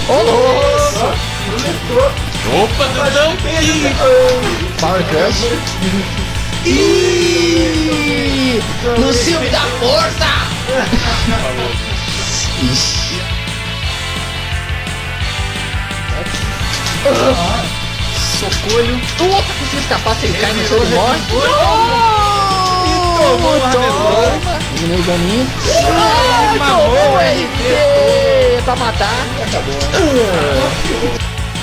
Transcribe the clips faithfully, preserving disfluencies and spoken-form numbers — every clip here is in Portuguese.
Ô, louco! Opa, não! Power Crush. Ih! No ciúme da força! Ixi. Socolho. Nossa, conseguiu escapar, se ele cai no chão, ele morre. E tomou uma Toma! Diminuiu o daninho. Ah, Tomou o R R P pra matar. Acabou.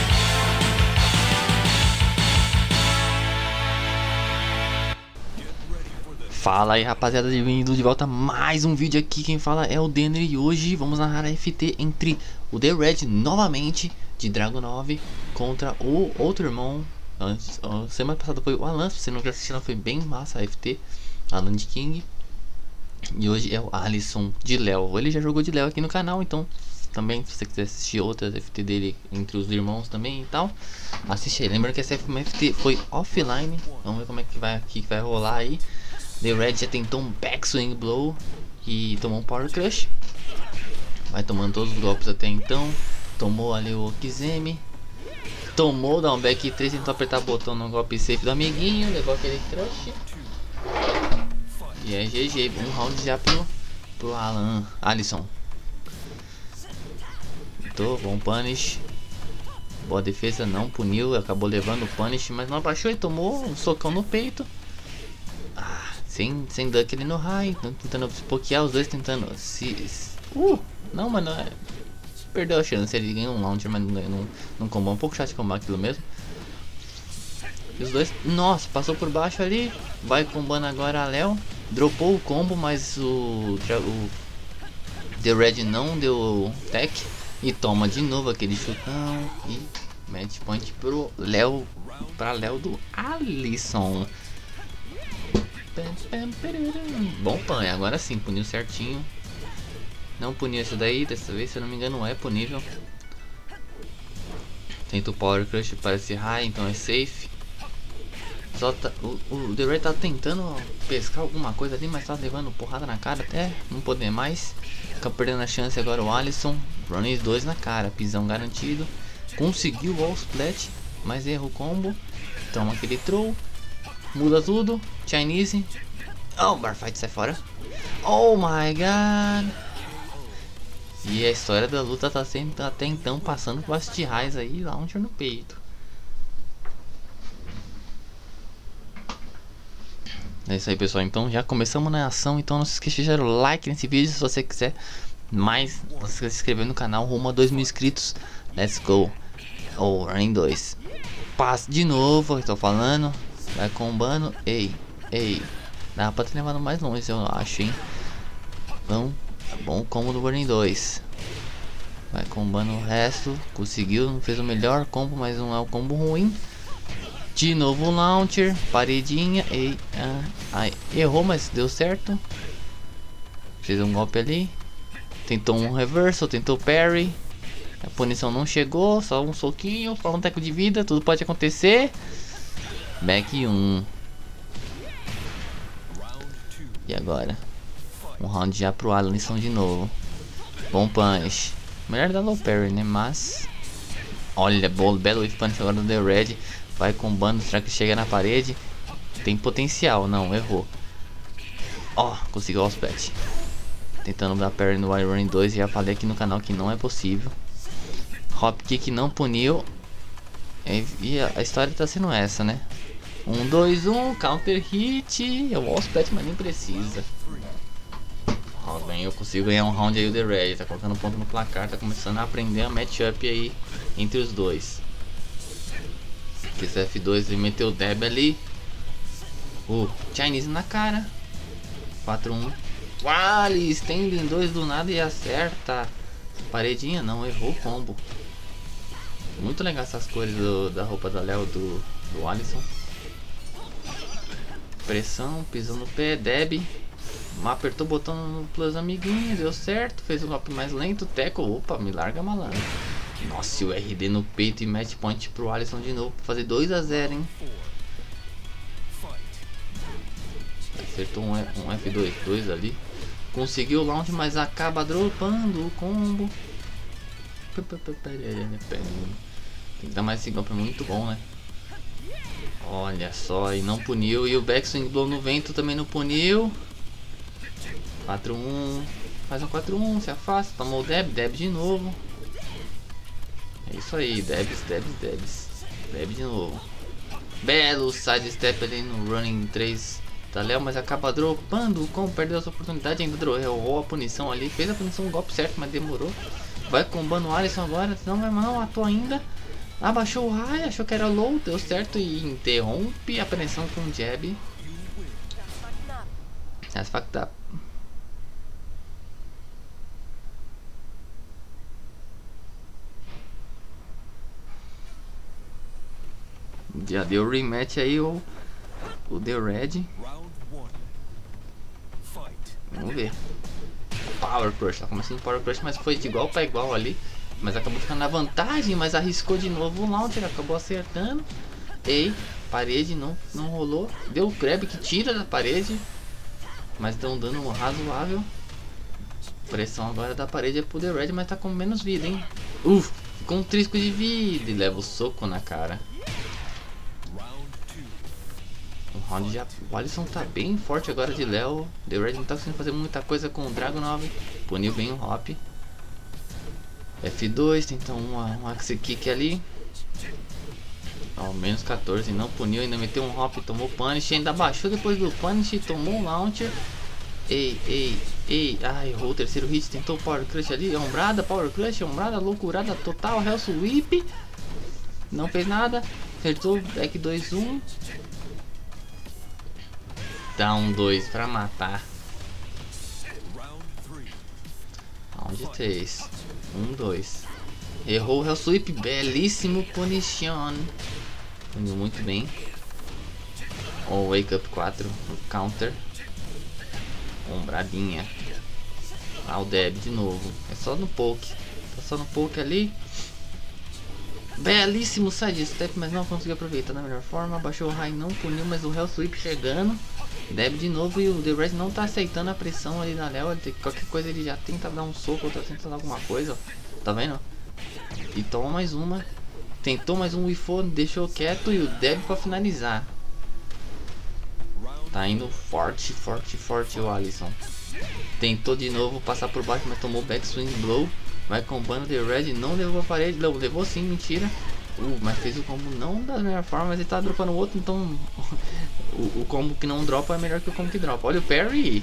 Fala aí, rapaziada, bem-vindo de volta a mais um vídeo aqui. Quem fala é o Denner e hoje vamos narrar a F T entre o The Red novamente de Dragon nove contra o outro irmão. Antes, semana passada foi o Alan, se você não assistiu, foi bem massa a F T, Alan de King. E hoje é o Alisson de Léo. Ele já jogou de Léo aqui no canal, então também se você quiser assistir outras F T dele entre os irmãos também e tal, assiste aí. Lembrando que essa F T foi offline. Vamos ver como é que vai, que vai rolar aí. The Red já tentou um backswing blow e tomou um power crush. Vai tomando todos os golpes até então. Tomou ali o Okizeme. Tomou o down back três, tentou apertar o botão no golpe safe do amiguinho. Levou aquele crush. E é G G. Um round já pro, pro Alan Alisson. Tô, bom punish. Boa defesa, não puniu. Acabou levando o punish, mas não abaixou e tomou um socão no peito. Sem, sem duck ele no high, tentando pokear, os dois tentando se... Uh, não, mano, é, perdeu a chance, ele ganhou um launcher, mas não, não, não combou, um pouco chato de combar aquilo mesmo. E os dois, nossa, passou por baixo ali, vai combando agora a Léo, dropou o combo, mas o, o The Red não deu tech, e toma de novo aquele chutão, e match point pro Léo, pra Léo do Alisson. Bom pan, agora sim, puniu certinho. Não puniu esse daí, dessa vez se eu não me engano não é punível. Tenta o power crush para esse high, então é safe. Só tá, o, o The Red tá tentando pescar alguma coisa ali, mas tá levando porrada na cara até não poder mais. Fica perdendo a chance agora o Alisson. Running dois na cara, pisão garantido. Conseguiu o all splat, mas erra o combo. Toma aquele throw. Muda tudo, Chinese. Oh, Barfight sai fora. Oh my god. E a história da luta tá sendo até então passando com as T-Highs aí, launcher no peito. É isso aí, pessoal, então já começamos na ação. Então não se esqueça de deixar o like nesse vídeo se você quiser mais. Não se esqueça de se inscrever no canal rumo a dois mil inscritos. Let's go. Oh, Running dois. Passe de novo, eu tô falando. Vai combando, ei, ei. Dá pra ter levado mais longe, eu acho, hein. Então, é bom o combo do Burning dois. Vai combando o resto. Conseguiu, não fez o melhor combo, mas não é o combo ruim. De novo o launcher, paredinha, ei, ah, ai, errou, mas deu certo. Fez um golpe ali. Tentou um reversal, tentou parry. A punição não chegou, só um soquinho, só um teco de vida, tudo pode acontecer. Back um. E agora? Um round já pro Alisson de novo. Bom punch. Melhor dar low parry, né? Mas... olha, belo, belo wave punch agora do The Red. Vai combando, será que chega na parede? Tem potencial, não, errou. Ó, oh, conseguiu o splat. Tentando dar parry no Iron dois. Já falei aqui no canal que não é possível. Hop kick não puniu. E a história tá sendo essa, né? um, dois, um, counter hit. Eu vou ao splat, mas nem precisa. Ó, bem, eu consigo ganhar um round aí. O The Red tá colocando ponto no placar. Tá começando a aprender a matchup aí entre os dois. Esse F dois ele meteu o deb ali. O Chinese na cara. quatro um. Wally, standing dois do nada e acerta. Paredinha não, errou o combo. Muito legal essas cores do, da roupa da Léo do, do Alisson. Pressão, pisou no pé, deb. Apertou o botão no plus amiguinho, deu certo. Fez um golpe mais lento, teco. Opa, me larga malandro. Nossa, e o R D no peito e match point pro Alisson de novo. Pra fazer dois a zero, hein. Acertou um, um F dois dois ali. Conseguiu o launch, mas acaba dropando o combo. Tem que dar mais esse golpe, é muito bom, né? Olha só, e não puniu. E o backswing blow no vento também não puniu. quatro um. Faz um quatro um, se afasta. Tomou o deb, deb de novo. É isso aí, debs, debs, debs. Deb de novo. Belo sidestep ali no running três da Léo, mas acaba dropando. Como perdeu essa oportunidade, ainda errou a punição ali. Fez a punição, um golpe certo, mas demorou. Vai combando o Alisson agora. Não, não matou ainda. Abaixou o raio, achou que era low, deu certo e interrompe a pressão com o jab. That's fucked up. Já deu rematch aí o, o The Red. Vamos ver. Power Crush, tá começando Power Crush, mas foi de igual para igual ali. Mas acabou ficando na vantagem, mas arriscou de novo o launcher, acabou acertando. Ei, parede não, não rolou. Deu o grab que tira da parede, mas deu um dano razoável. Pressão agora da parede é pro The Red, mas tá com menos vida, hein. Uf, ficou um trisco de vida e leva o soco na cara. O round já, o Alisson tá bem forte agora de Léo. The Red não tá conseguindo fazer muita coisa com o Dragon nove. Puniu bem o Hop. F dois, tentou uma, um Axe Kick ali. Ao menos quatorze, não puniu, ainda meteu um Hop, tomou Punish, ainda baixou depois do Punish, tomou um Launcher. Ei, ei, ei, ah, errou o terceiro hit, tentou Power Crush ali, ombrada, Power Crush, ombrada, loucurada total, Hell Sweep. Não fez nada, acertou, back dois um. Down dois pra matar. Round três. um, dois. Errou o Hell Sweep. Belíssimo Punition. Puniu muito bem. O Wake Up quatro. O counter. Ombradinha. Ah, o Deb de novo. É só no poke. Tá só no poke ali. Belíssimo side step, mas não conseguiu aproveitar da melhor forma. Baixou o high, não puniu, mas o Hell Sweep chegando. Deb de novo e o The Red não tá aceitando a pressão ali na Léo. Qualquer coisa ele já tenta dar um soco, ou tá tentando alguma coisa, ó. Tá vendo? E toma mais uma. Tentou mais um Wifo, deixou quieto e o Deb pra finalizar. Tá indo forte, forte, forte o Alisson. Tentou de novo passar por baixo, mas tomou backswing blow. Vai combando The Red, não levou a parede, não, levou sim, mentira. Uh, mas fez o combo não da melhor forma, mas ele tá dropando o outro, então o, o combo que não dropa é melhor que o combo que dropa. Olha o parry.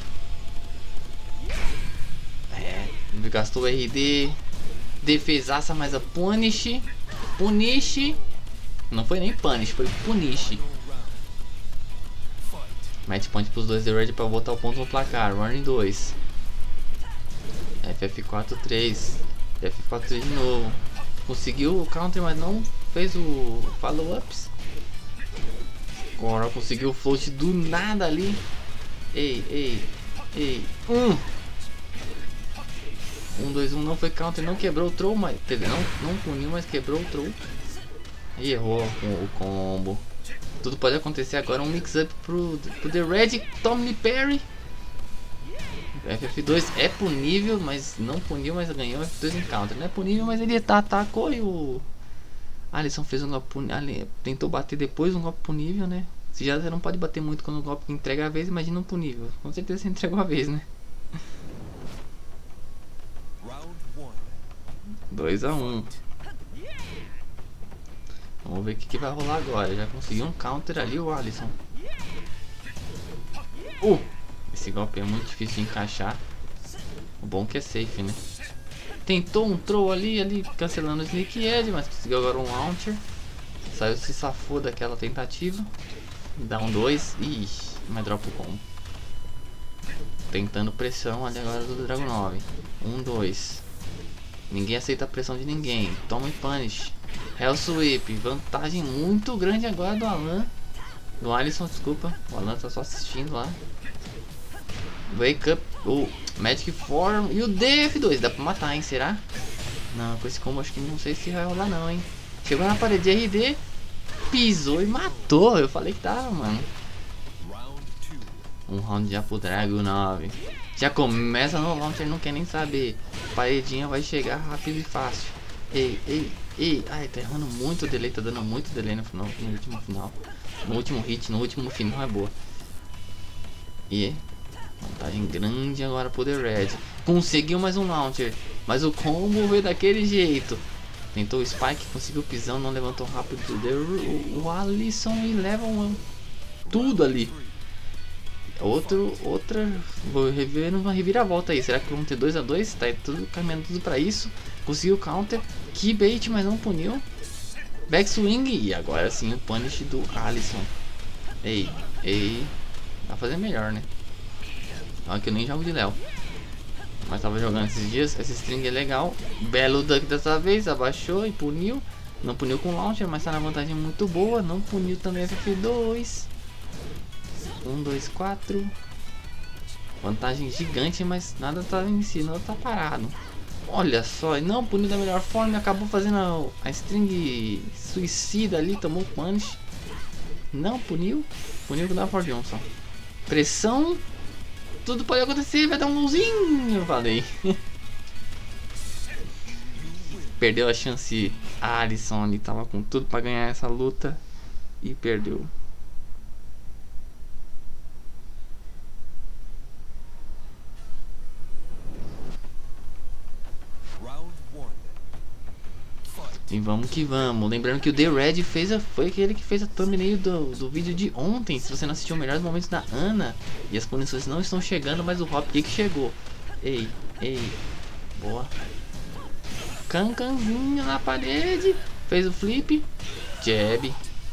É, gastou o R D. Defesaça, mas a punish. Punish. Não foi nem punish, foi punish. Match point pros dois The Red pra botar o ponto no placar. Running dois. F F quatro três. F F quatro três de novo. Conseguiu o counter, mas não fez o follow-ups. Agora conseguiu o float do nada ali. Ei, ei, ei. Um. Um, dois, um, não foi counter, não quebrou o throw, mas não, não puniu, mas quebrou o throw. E errou com o combo. Tudo pode acontecer agora, um mix-up pro, pro The Red. Tommy Parry. F F dois é punível, mas não puniu, mas ganhou F F dois em counter. Não é punível, mas ele tá, atacou e o Alisson fez um golpe punível. Tentou bater depois um golpe punível, né? Se já você não pode bater muito quando o golpe entrega a vez, imagina um punível. Com certeza você entregou a vez, né? dois a um. Vamos ver o que, que vai rolar agora. Já conseguiu um counter ali o Alisson. Uh! Esse golpe é muito difícil de encaixar. O bom que é safe, né? Tentou um throw ali, ali cancelando o Sneak Edge, mas conseguiu agora um launcher. Saiu, se safou daquela tentativa. Dá um dois. Ih, mas dropa o combo. Tentando pressão ali agora do Dragon nove. um, dois. Ninguém aceita a pressão de ninguém. Toma e punish. Hell Sweep. Vantagem muito grande agora do Alan. Do Alisson, desculpa. O Alan tá só assistindo lá. Wake Up, o Magic Form e o D F dois. Dá pra matar, hein? Será? Não, com esse combo acho que não sei se vai rolar não, hein? Chegou na parede de R D, pisou e matou. Eu falei que tava, mano. Um round já pro Dragon nove. Já começa no launcher, não quer nem saber. Paredinha vai chegar rápido e fácil. Ei, ei, ei. Ai, tá errando muito o delay, tá dando muito delay no final, no último final. No último hit, no último final é boa. E vantagem grande agora pro The Red. Conseguiu mais um launcher, mas o combo veio daquele jeito. Tentou o Spike, conseguiu o pisão, não levantou rápido. O, o Alisson e leva um, tudo ali. Outro, outra, vou rever uma reviravolta aí. Será que vamos ter dois a dois? Tá tudo caminhando tudo pra isso. Conseguiu o counter, que bait, mas não puniu. Backswing e agora sim o punish do Alisson. Ei, ei, vai fazer melhor, né? Olha que eu nem jogo de Léo, mas tava jogando esses dias. Esse string é legal. Belo duck dessa vez, abaixou e puniu. Não puniu com launcher, mas tá na vantagem muito boa. Não puniu também F dois. um, dois, quatro. Vantagem gigante, mas nada tá em si, nada tá parado. Olha só, não puniu da melhor forma e acabou fazendo a, a string suicida ali, tomou punish. Não puniu, puniu com o Ford Johnson. Pressão, tudo pode acontecer, vai dar um golzinho, eu falei. Perdeu a chance, a Alisson ali tava com tudo pra ganhar essa luta e perdeu. E vamos que vamos. Lembrando que o The Red fez a, foi aquele que fez a thumbnail do, do vídeo de ontem. Se você não assistiu, os melhores momentos da Ana. E as punições não estão chegando, mas o Hopkick chegou. Ei, ei. Boa. Cancanzinho na parede. Fez o flip. Jab.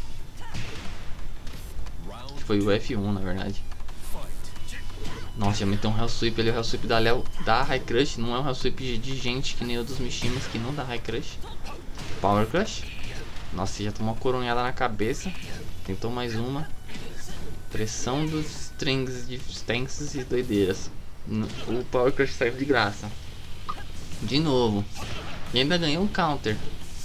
Foi o F um, na verdade. Nossa, já meteu um Hell Sweep ali. O Hell Sweep da Léo dá High Crush. Não é um Hell Sweep de gente que nem o dos Mishimas, que não dá High Crush. Power Crush. Nossa, já tomou uma coronhada na cabeça. Tentou mais uma. Pressão dos strings de stances e doideiras. O Power Crush saiu de graça. De novo. E ainda ganhou um counter.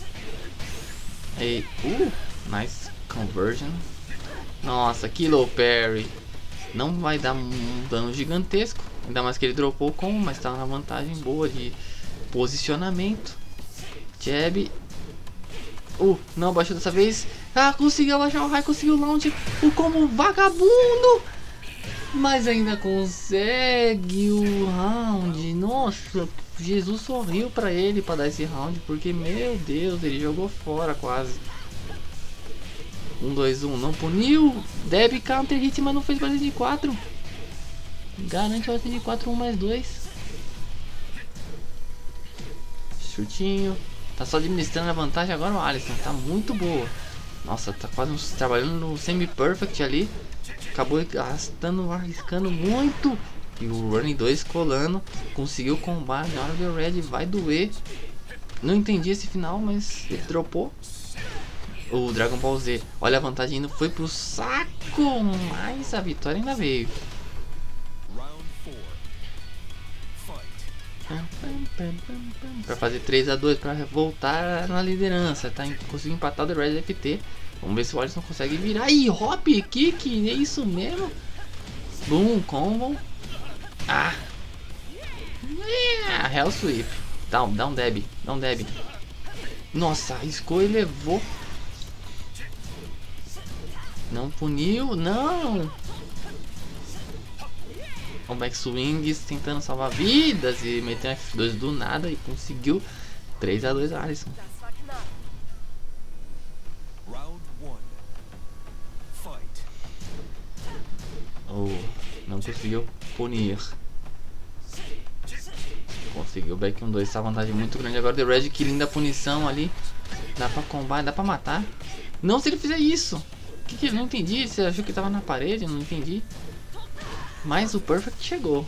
E, uh, nice conversion. Nossa, que low parry. Não vai dar um dano gigantesco. Ainda mais que ele dropou com, mas tá na vantagem boa de posicionamento. Jab. Uh, não abaixou dessa vez. Ah, conseguiu abaixar o raio, conseguiu o launch. O combo vagabundo. Mas ainda consegue o round. Nossa, Jesus sorriu pra ele pra dar esse round. Porque, meu Deus, ele jogou fora quase. um, dois, um, não puniu. Deb counter hit, mas não fez base de quatro. Garante base de quatro, um mais dois. Chutinho. Tá só administrando a vantagem agora o Alisson. Tá muito boa. Nossa, tá quase uns, trabalhando no semi-perfect ali. Acabou arrastando, arriscando muito. E o Running dois colando. Conseguiu o combate. Na hora do Red vai doer. Não entendi esse final, mas ele dropou. O Dragon Ball Z. Olha a vantagem indo. Foi pro saco. Mas a vitória ainda veio. Pra fazer três a dois, pra voltar na liderança. Tá, conseguiu empatar o The Red F T. Vamos ver se o Alisson consegue virar. Ih, hop, kick, é isso mesmo. Boom, combo. Ah, yeah, Hell Sweep. Dá um, dá um deb, dá um deb. Nossa, arriscou e levou. Não puniu, não. O backswings tentando salvar vidas e meteu um F dois do nada e conseguiu três a dois Alisson. Oh, não conseguiu punir. Conseguiu back um dois, essa vantagem muito grande. Agora The Red, que linda punição ali. Dá pra combar, dá pra matar. Não, se ele fizer isso. Que que, não entendi, você achou que tava na parede? Não entendi. Mas o Perfect chegou.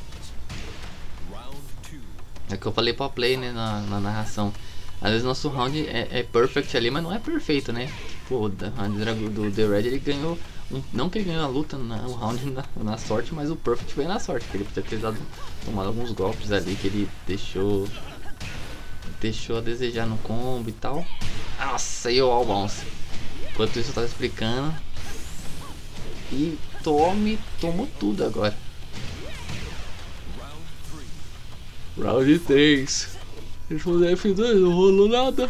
É que eu falei pra play, né, na, na narração. Às vezes nosso round é, é perfect ali, mas não é perfeito, né? Pô, da, do The Red ele ganhou um, não que ele ganhou a luta, na, o round na, na sorte, mas o perfect foi na sorte, porque ele podia ter dado, tomado alguns golpes ali que ele deixou deixou a desejar no combo e tal. Nossa, e o all bounce. Enquanto isso eu tava explicando. E tome, tomou tudo agora. Round três. Eles foram F dois, não rolou nada.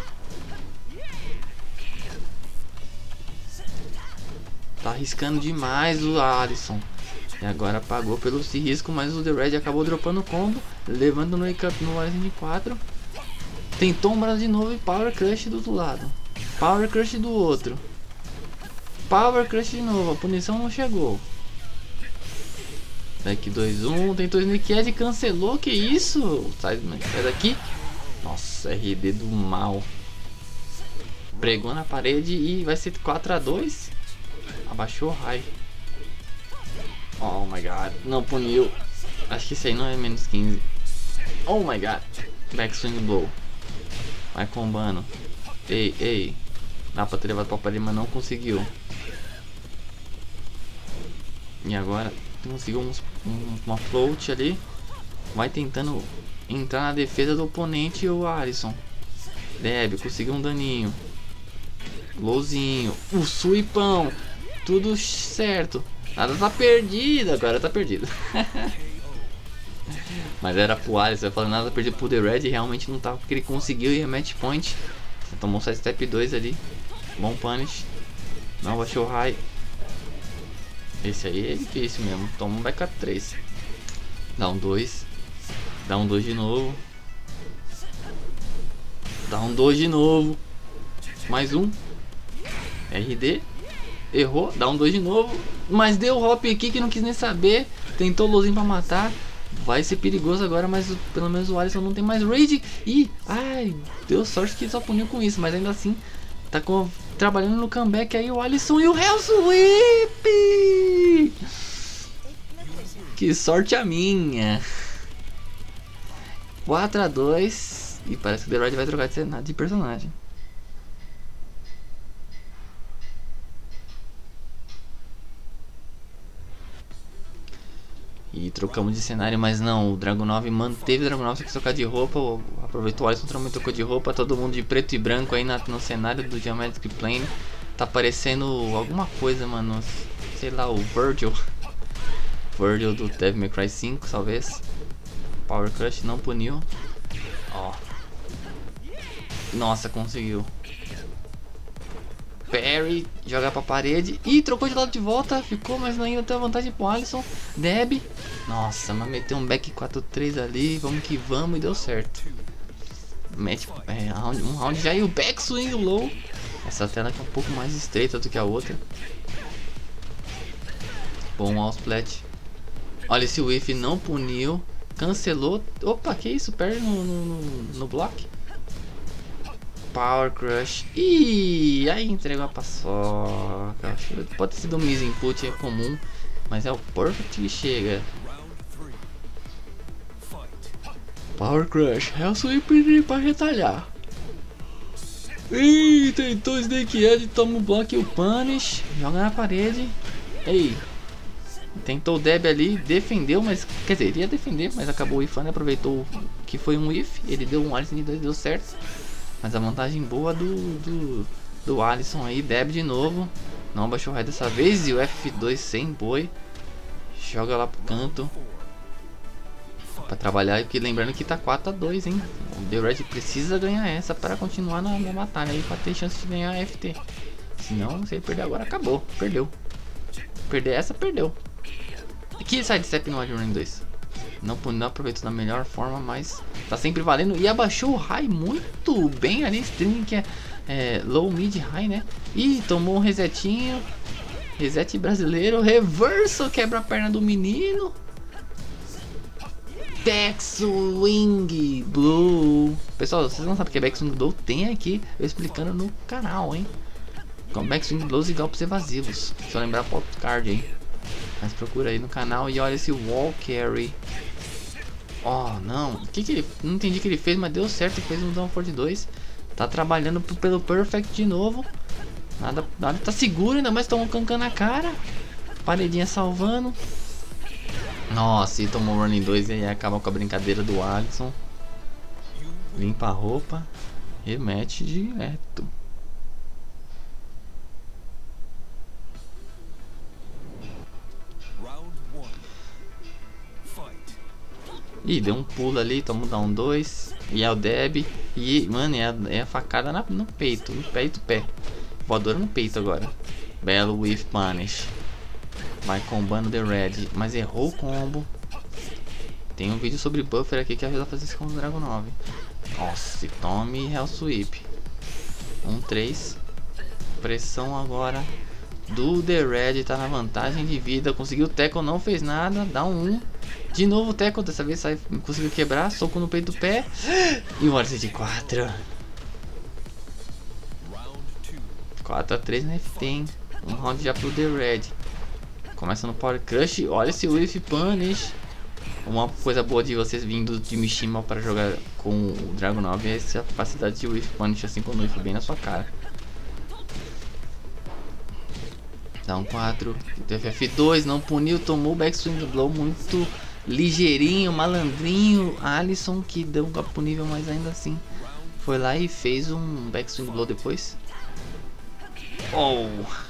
Tá arriscando demais o Alisson. E agora pagou pelo esse risco, mas o The Red acabou dropando o combo, levando no wake up no Alisson de quatro. Tentou um braço de novo e Power Crush do outro lado. Power Crush do outro. Power Crush de novo, a punição não chegou. Back dois um, tentou Sneak Edge e cancelou, que isso? Sai, sai daqui. Nossa, R D do mal. Pregou na parede e vai ser quatro a dois. Abaixou o high. Oh my god, não puniu. Acho que isso aí não é menos quinze. Oh my god. Backswing blow. Vai combando. Ei, ei. Dá pra ter levado pra parede, mas não conseguiu. E agora conseguiu uns, um, uma float ali. Vai tentando entrar na defesa do oponente, o Alisson. Deb, conseguiu um daninho. Lowzinho. O suipão. Tudo certo. Nada tá perdido, agora tá perdido. Mas era pro Alisson, eu falei nada tá perdido pro The Red, e realmente não tava, porque ele conseguiu ir a match point. Tomou só step dois ali. Bom punish. Não baixou high. Esse aí é difícil mesmo. Toma um backup três. Dá um dois. Dá um dois de novo. Dá um dois de novo. Mais um. R D. Errou, dá um dois de novo. Mas deu hop aqui que não quis nem saber. Tentou lowzinho pra matar. Vai ser perigoso agora, mas pelo menos o Alisson não tem mais rage. E, ai, deu sorte que só puniu com isso. Mas ainda assim, tá com, trabalhando no comeback aí o Alisson e o Hell Sweep. Que sorte a minha. quatro a dois. E parece que o The Red vai trocar de cenário de personagem. E trocamos de cenário, mas não, o Dragunov manteve o Dragunov, só que trocar de roupa. Aproveitou o Alisson, também trocou de roupa. Todo mundo de preto e branco aí na, no cenário do Geometric Plane. Tá parecendo alguma coisa, mano. Sei lá, o Virgil. Virgil do Devil May Cry cinco, talvez. Power Crush não puniu. Ó. Nossa, conseguiu. Parry, jogar pra parede. E trocou de lado de volta. Ficou, mas ainda tem a vantagem pro Alisson. Deb. Nossa, mas meteu um back quatro três ali. Vamos que vamos, e deu certo. Mete, é, round, um round já e o back swing low. Essa tela aqui é um pouco mais estreita do que a outra. Bom all splat. Olha, esse whiff não puniu. Cancelou. Opa, que isso? Perde no, no, no, no block. Power Crush. Ih, aí entregou a paçoca. Pode ter sido um miss input, é comum. Mas é o perfect que chega. Power Crush. É o sweep pra retalhar. Ih, tentou Snake Edge, toma o block e o punish. Joga na parede. Ei. Tentou o Deb ali, defendeu, mas quer dizer, ele ia defender, mas acabou ifando, aproveitou que foi um if. Ele deu um Alisson de dois, deu certo. Mas a vantagem boa do, do, do Alisson aí. Deb de novo. Não baixou o raio dessa vez. E o F dois sem boi. Joga lá pro canto. Pra trabalhar. E lembrando que tá quatro a dois, hein. O The Red precisa ganhar essa para continuar na, na batalha aí. Pra ter chance de ganhar a F T. Senão, se ele perder agora, acabou. Perdeu. Perder essa, perdeu. Que sidestep no Adrenaline dois. Não, não aproveitou da melhor forma, mas tá sempre valendo. E abaixou o high muito bem ali. String que é, é low, mid, high, né? E tomou um resetinho. Reset brasileiro. Reverso, quebra a perna do menino. Backswing Blue. Pessoal, vocês não sabem o que é Backswing Blue? Tem aqui eu explicando no canal, hein? Com Backswing Blows igual pros evasivos. Deixa eu lembrar o card aí. Mas procura aí no canal e olha esse wall carry. Oh, não. O que que ele... Não entendi o que ele fez, mas deu certo. Ele fez um downforward dois. Tá trabalhando pelo perfect de novo. Nada, nada tá seguro, ainda mais tomou um cancan na cara. Paredinha salvando. Nossa, e tomou running dois e aí acaba com a brincadeira do Alisson. Limpa a roupa. Remete direto. Ih, deu um pulo ali, toma dar um dois. E é o Deb. E, mano, é a, é a facada na, no peito. No peito, pé. Voadora no peito agora. Belo Whiff Punish. Vai combando The Red. Mas errou o combo. Tem um vídeo sobre buffer aqui que ajuda a fazer esse combo do Dragon nove. Nossa, e tome Hell Sweep. um três. Pressão agora do The Red. Tá na vantagem de vida. Conseguiu o tackle, não fez nada. Dá um um. De novo o tackle, dessa vez sai, conseguiu quebrar. Soco no peito do pé. E o Warset de quatro. quatro a três na F T, hein? Um round já pro The Red. Começa no Power Crush. Olha esse Whiff Punish. Uma coisa boa de vocês vindo de Mishima para jogar com o Dragon nove é essa capacidade de Whiff Punish assim quando Whiff bem na sua cara. Dá um quatro. Teve F dois, não puniu, tomou o Backswing Blow muito ligeirinho, malandrinho. Alisson que deu um golpe pro nível, mas ainda assim foi lá e fez um Backswing Blow depois. Oh!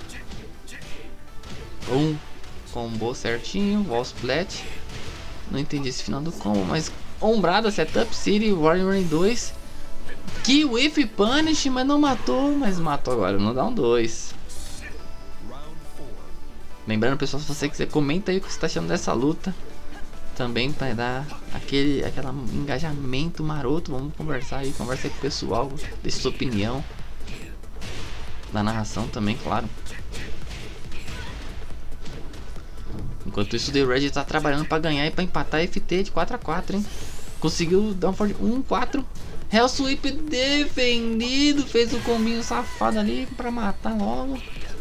Um combo certinho, Wall Splat. Não entendi esse final do combo, mas ombrada, setup, City, Warrior em dois. Que Whiff Punish, mas não matou, mas matou agora, não dá um dois. Lembrando, pessoal, se você quiser, comenta aí o que você está achando dessa luta. Também para dar aquele, aquele engajamento maroto. Vamos conversar aí, conversa aí com o pessoal, deixe sua opinião. Da narração também, claro. Enquanto isso, o The Red tá trabalhando para ganhar e para empatar a F T de quatro a quatro, hein? Conseguiu dar um forte um quatro. Hell Sweep defendido. Fez o combinho safado ali para matar logo.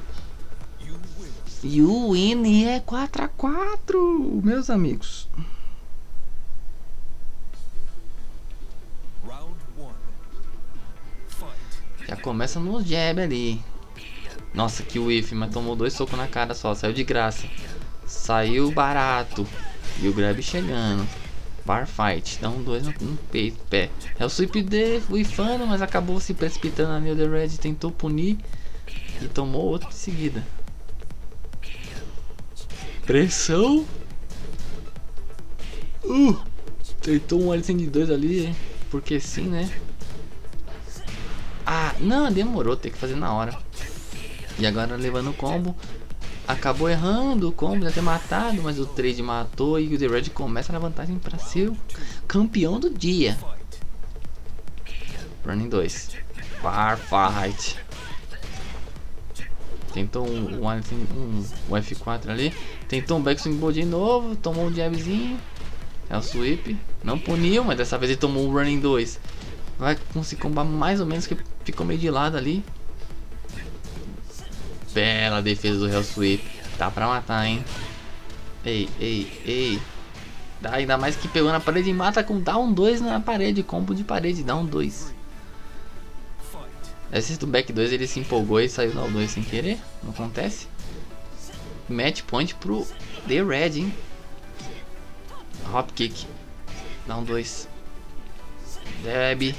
E o win é quatro a quatro, meus amigos. Já começa no jab ali. Nossa, que whiff, mas tomou dois socos na cara só. Saiu de graça. Saiu barato. E o grab chegando. Bar fight. Dá um dois no, no peito, pé. É o sweep de whiffando, mas acabou se precipitando ali. O The Red tentou punir. E tomou outro de seguida. Pressão. Uh, tentou um Alisson de dois ali. Porque sim, né? Ah, não, demorou, tem que fazer na hora. E agora levando o combo. Acabou errando o combo, ia ter matado, mas o trade matou e o The Red começa na vantagem para ser o campeão do dia. Running dois. Bar fight. Tentou um, um, um, um F quatro ali. Tentou um backswing blow de novo. Tomou um jabzinho. É o sweep. Não puniu, mas dessa vez ele tomou um running dois. Vai conseguir combar mais ou menos, que ficou meio de lado ali. Bela defesa do Hell Sweep. Dá pra matar, hein? Ei, ei, ei. Dá, ainda mais que pegou na parede e mata com down dois na parede. Combo de parede, down dois. Esse do back dois ele se empolgou e saiu down dois sem querer. Não acontece. Match point pro The Red, hein? Hop kick. Down dois. Deb.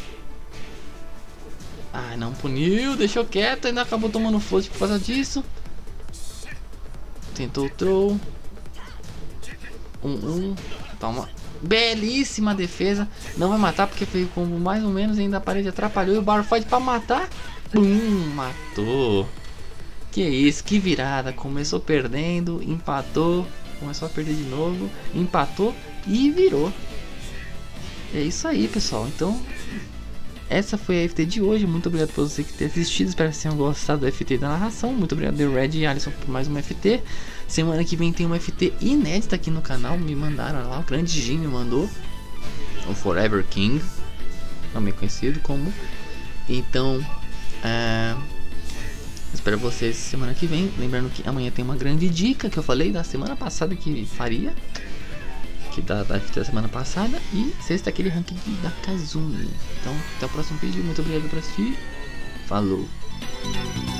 Ai, não puniu, deixou quieto, ainda acabou tomando float por causa disso. Tentou o throw. Um, um. Toma. Belíssima defesa. Não vai matar porque fez o combo mais ou menos. Ainda a parede atrapalhou e o bar fight pra matar. Bum, matou. Que isso, que virada. Começou perdendo, empatou. Começou a perder de novo, empatou e virou. É isso aí, pessoal. Então, essa foi a F T de hoje. Muito obrigado por você que ter assistido. Espero que tenham gostado da F T da narração. Muito obrigado, The Red e Alisson, por mais uma F T. Semana que vem tem uma F T inédita aqui no canal. Me mandaram lá, o grande Jim me mandou. O Forever King, também conhecido como. Então, é... espero vocês semana que vem. Lembrando que amanhã tem uma grande dica que eu falei da semana passada que faria. Que da, da F T da semana passada. E sexta aquele ranking da Kazumi. Então, até o próximo vídeo. Muito obrigado por assistir. Falou.